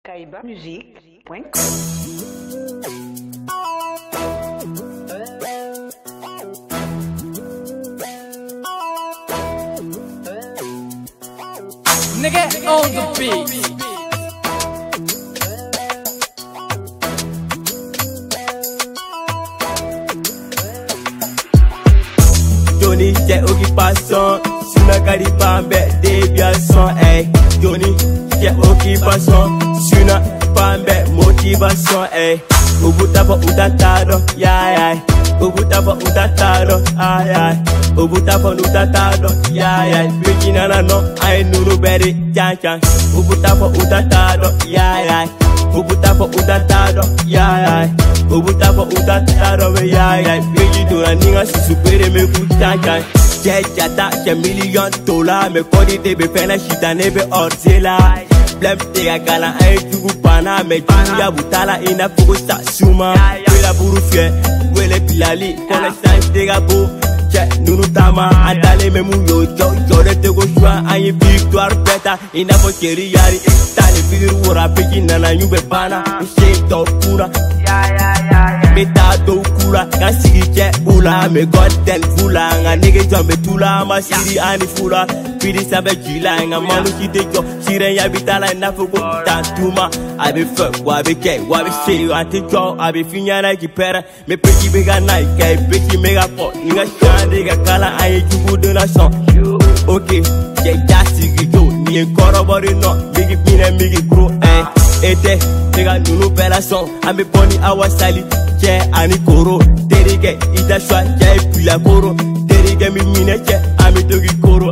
kaibamusique.com. Nigga on the beat. Johnny, j'ai occupation. Suna karibambe, déviation. Hey, Johnny, j'ai occupation. Suna pambe, motivation. Hey, ubutaba udatado, yeah. Ubutaba udatado, ay. Ubutaba udatado, yeah. Beginana no, I know better, chan. Ubutaba udatado, yeah. Ubutaba udatado, yeah. Ubutaba udatado, yeah. Beginana ninga si supere me kuchan. Jata, $1 million, me kodi de be fena shita nebe orzela. Blem tega kala ay jugu pana, me juya butala ina fugusta suma. Wela buru fie, wele pilali, kone sans tega bo. Nunu tama, andale me muyo, jode tego shwa, aye victoire beta, ina bo cheri yari, tale figiru wora peki nana nyube pana, shake to pura. Meta do kura, kasiri che ula, me gotten fula, nga nige jombe tula, ma siri ani fula, pidi sabe jila, nga manu kite jo, sire ya bitala na fugo tantuma, abe fuck, wabe ke, wabe se, ante jo, abe finyana ki pera, me peki mega night, kay peki mega pot, nga shande ga kala aye jugu de la son. Ok, che jasi gijo, ni enkoro bori no, migi pine migi kro, ete, nigga nunu bella son, ame boni awasali. Che ani koro, terige ida shwa che pula koro, terige mi mine che ami togi koro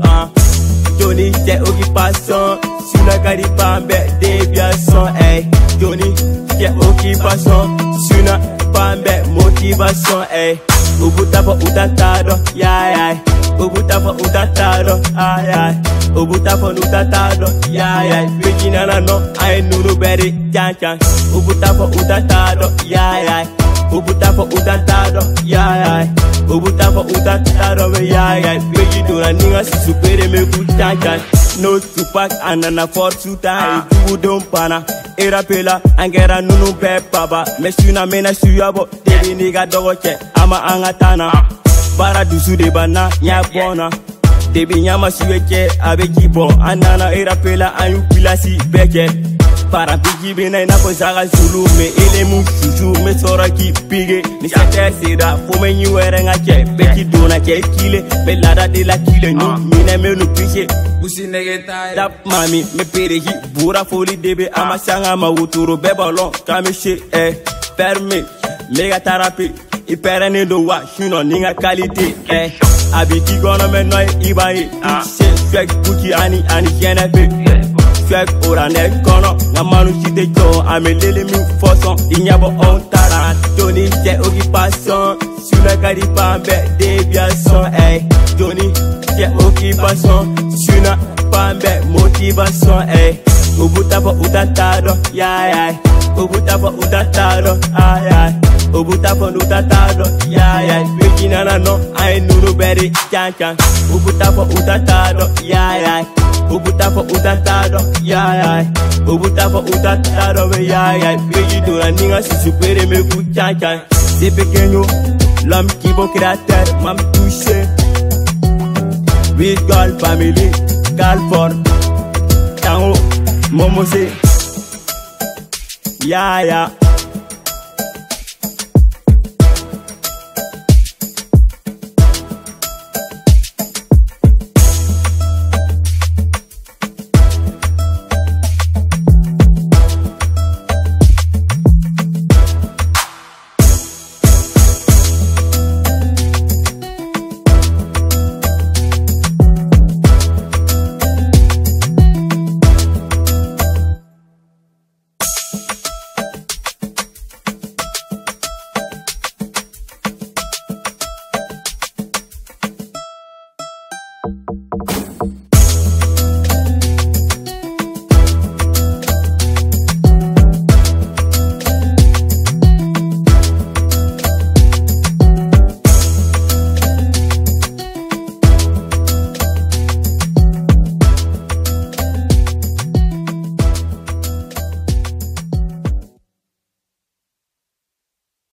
Johnny che occupation, suna karibambe déviation. Hey, Johnny che occupation, suna pambe motivation. Hey, ubutaba udatado, yeah. Ubutaba udatado, ay. Ubutaba udatado, yeah. Beginana no, I know better, chan. Ubutaba udatado, yeah. Ubutaba udatado, yeah. Ubutaba udatado, yeah. Beginana ninga si supere me kuchan. No tupak anana fortuta, don't pana. Era pela, angera nunu pe baba. Mesuna mena suyabo, debi niga dogoche, ama angatana. Para dusu de bana, nya bona. Debi nyama suweke, abe kibo. Anana era pela, ayu pilasi beke. Para bigi bina ina kozaga zulu. Me ele mu chuchu, me sora ki pige. Ni sate sida, fome nyuere nga che. Beki dona che kile, belada de la kile. Nu, mine me nu piche. Usi negetai. Dap mami, me perehi. Bura foli debe, ama sanga ma uturo. Bebalon, kame she, perme. Mega therapy. Iperene do wa, shuno ninga qualité, Abiti gonna me noi ibai, swag kuki ani jenepe. Swag orane kono, ngamanu chite jo, ame lele mi foson, inyabo on tara. Johnny che occupation, suna karibambe déviation. Johnny che occupation, suna pambe motivation. Ubutaba udatado, yeah. Ubutaba udatado, ay. Ubutaba udatado, yeah. Beginana no, I know better, chan. Ubutaba udatado, yeah. Ubutaba udatado, yeah. Ubutaba udatado, yeah. Beginana ninga si supere me kuchan. C'est pequeño, l'homme qui bon créateur m'a touché. With girl family, Galford, Tango, Momose, yeah.